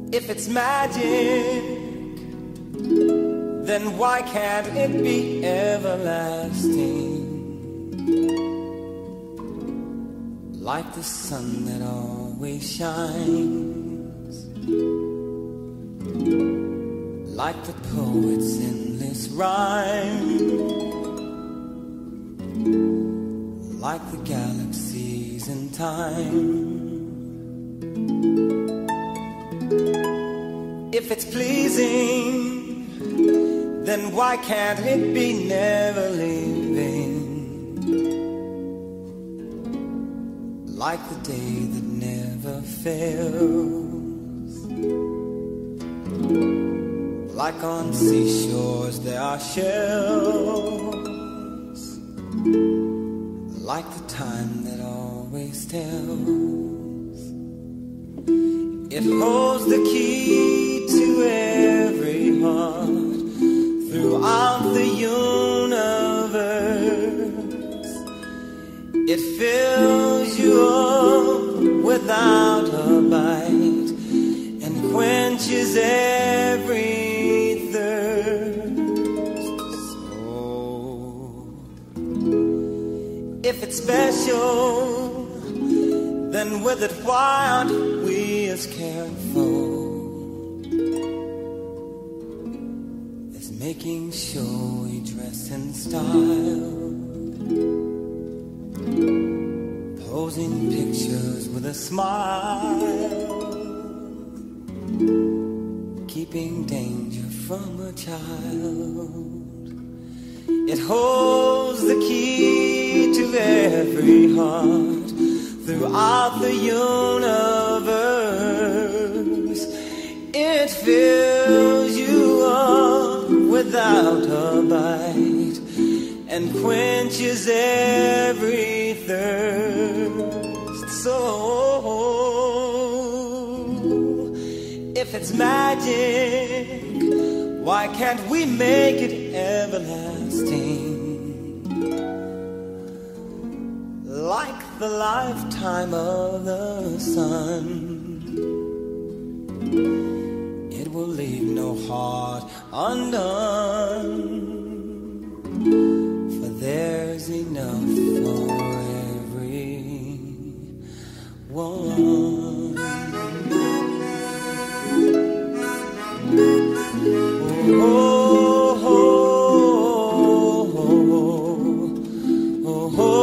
If it's magic, then why can't it be everlasting? Like the sun that always shines, like the poet's endless rhyme, like the galaxies in time. If it's pleasing, then why can't it be never leaving? Like the day that never fails, like on seashores there are shells, like the time that always tells. It holds the key to every heart throughout the universe. It fills you up without a bite and quenches every thirst. So, if it's special, then with it why aren't we as careful as making sure we dress in style, posing pictures with a smile, keeping danger from a child? It holds the key to every heart throughout the universe. It fills you up without a bite and quenches every thirst. So, if it's magic, why can't we make it everlasting? Like the lifetime of the sun, it will leave no heart undone, for there's enough for everyone. Oh, oh, oh, oh, oh.